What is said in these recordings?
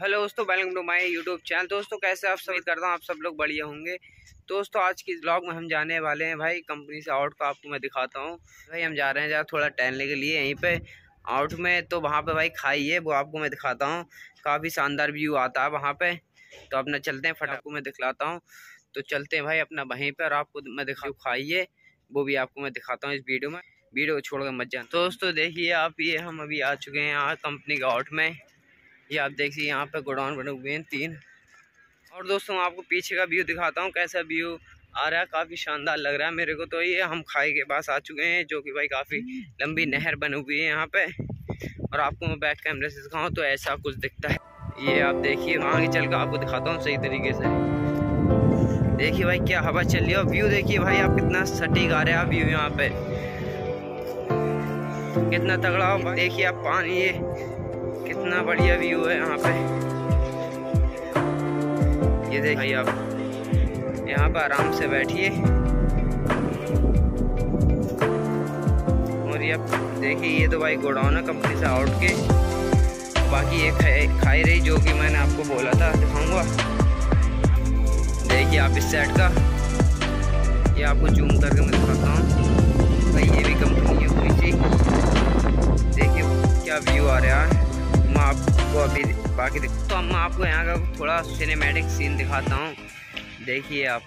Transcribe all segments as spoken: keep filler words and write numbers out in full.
Hello दोस्तों, welcome to my YouTube channel. दोस्तों कैसे आप सभी, करता हूँ आप सब लोग बढ़िया होंगे। दोस्तों आज की ब्लॉग में हम जाने वाले हैं भाई कंपनी से आउट का, आपको मैं दिखाता हूँ। भाई हम जा रहे हैं जरा थोड़ा टहलने के लिए यहीं पे आउट में, तो वहाँ पे भाई खाई है वो आपको मैं दिखाता हूँ। काफ़ी शानदार व्यू आता है वहाँ पे, तो अपना चलते हैं फटाक को मैं दिखलाता हूँ। तो चलते हैं भाई अपना वहीं पर, आपको मैं दिखा खाइए वो भी आपको मैं दिखाता हूँ इस वीडियो में। वीडियो छोड़ कर मत जाना। दोस्तों देखिए आप, ये हम अभी आ चुके हैं यहाँ कंपनी के आउट में। ये आप देखिए यहाँ पे गोडाउन बने हुए हैं तीन। और दोस्तों आपको पीछे का व्यू दिखाता हूँ कैसा व्यू आ रहा है, काफ़ी शानदार लग रहा है मेरे को। तो ये हम खाई के पास आ चुके हैं, जो कि भाई काफ़ी लंबी नहर बनी हुई है यहाँ पे। और आपको मैं बैक कैमरे से दिखाऊँ तो ऐसा कुछ दिखता है। ये आप देखिए, आगे चल कर आपको दिखाता हूँ सही तरीके से। देखिए भाई क्या हवा चल रही है, और व्यू देखिए भाई आप, कितना सटीक आ रहा है व्यू यहाँ पे, कितना तगड़ा हो। देखिए आप पानी, ये कितना बढ़िया व्यू है यहाँ पे। ये देखिए आप यहाँ पर आराम से बैठिए, और ये देखिए ये तो भाई गोडाउन है कंपनी से आउट के। बाकी ये खाई खाई रही जो कि मैंने आपको बोला था दिखाऊंगा। देखिए आप इस साइड का, ये आपको जूम करके मैं दिखाता हूँ भाई। ये भी कंपनी है पूरी सी। देखिए क्या व्यू आ रहा है, मैं आपको अभी बाकी तो मैं आपको यहाँ का थोड़ा सिनेमैटिक सीन दिखाता हूँ। देखिए आप,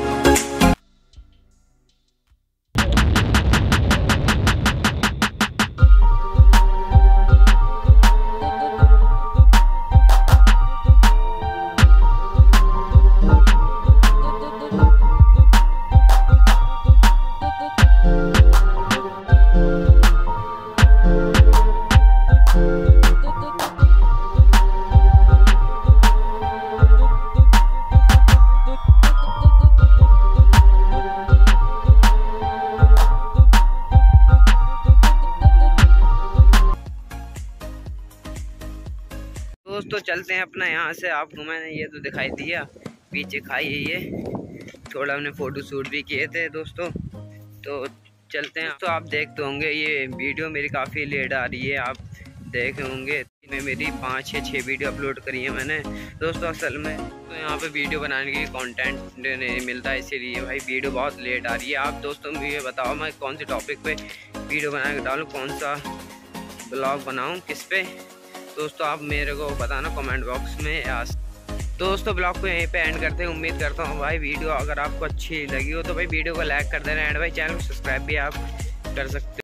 दोस्तों चलते हैं अपना यहाँ से। आपको मैंने ये तो दिखाई दिया, पीछे खाई है ये, थोड़ा हमने फ़ोटो शूट भी किए थे दोस्तों। तो चलते हैं। तो आप देखते होंगे ये वीडियो मेरी काफ़ी लेट आ रही है, आप देखे होंगे में मेरी पाँच या छः वीडियो अपलोड करी है मैंने दोस्तों। असल में तो यहाँ पे वीडियो बनाने की कंटेंट नहीं मिलता, इसीलिए भाई वीडियो बहुत लेट आ रही है। आप दोस्तों मुझे बताओ मैं कौन सी टॉपिक पे वीडियो बना के डालूँ, कौन सा ब्लॉग बनाऊँ, किस पे दोस्तों आप मेरे को बताना कमेंट बॉक्स में। आज दोस्तों ब्लॉग को यहीं पे एंड करते हैं। उम्मीद करता हूँ भाई वीडियो अगर आपको अच्छी लगी हो तो भाई वीडियो को लाइक कर देना, एंड भाई चैनल को सब्सक्राइब भी आप कर सकते हो।